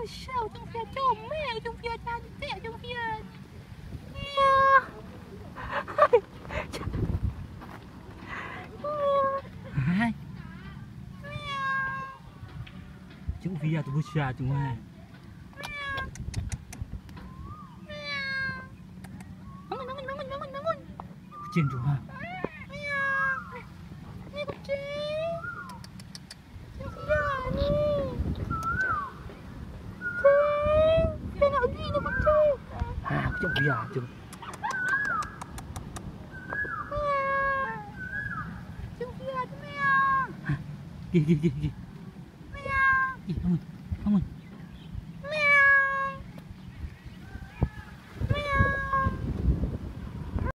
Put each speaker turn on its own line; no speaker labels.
sao trong phía comel, trong phía cantik, trong phía hai chúng phía tu bữa chúng hai bangun kucing tu ha ni kucing ni dia nak pergi ni kucing kucing biar tu kucing biar tu Mia pergi bangun